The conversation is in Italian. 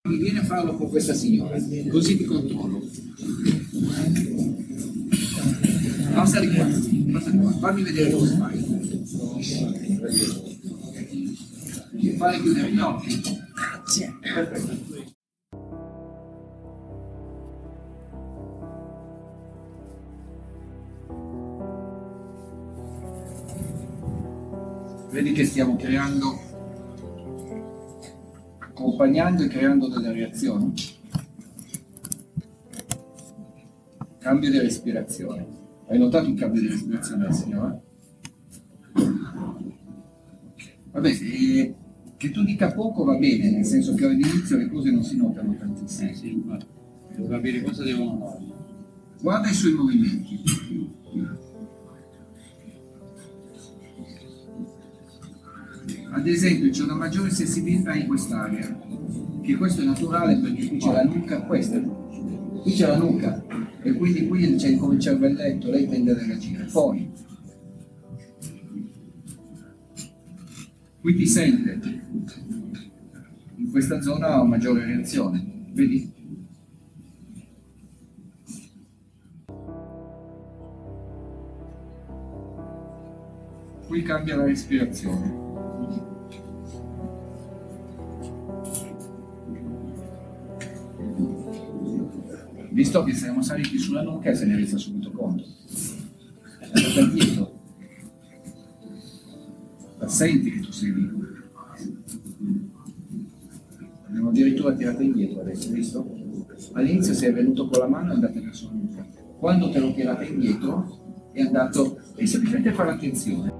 Vieni a farlo con questa signora, così ti controllo. Passa di qua, fammi vedere cosa fai. Fai chiudere gli occhi. Grazie. Perfetto. Vedi che stiamo creando, accompagnando e creando delle reazioni. Cambio di respirazione. Hai notato un cambio di respirazione della signora? Vabbè, che tu dica poco va bene, nel senso che all'inizio le cose non si notano tantissimo. Sì, infatti. Devo capire cosa devono fare. Guarda i suoi movimenti. Ad esempio c'è una maggiore sensibilità in quest'area, che questo è naturale perché qui c'è la nuca, questa, qui c'è la nuca e quindi qui c'è come il cervelletto, lei tende a reagire. Poi, qui ti sente, in questa zona ha una maggiore reazione, vedi? Qui cambia la respirazione. Visto che siamo saliti sulla nuca se ne resa subito conto. È andata dietro. La senti che tu sei lì. Abbiamo addirittura tirato indietro adesso, visto? All'inizio sei venuto con la mano e è andata verso la nuca. Quando te l'ho tirata indietro è andato, e semplicemente fare attenzione.